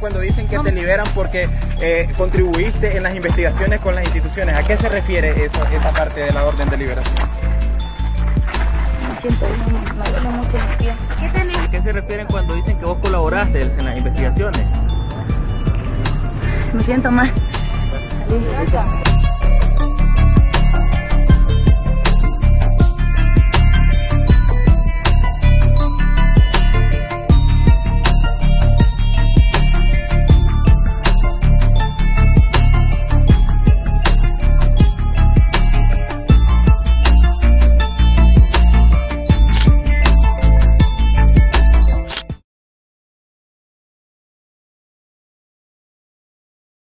cuando dicen que te liberan porque contribuiste en las investigaciones con las instituciones? ¿A qué se refiere esa parte de la orden de liberación? Me siento bien, me duele mucho mi pie. ¿A qué se refieren cuando dicen que vos colaboraste en las investigaciones? Me siento mal.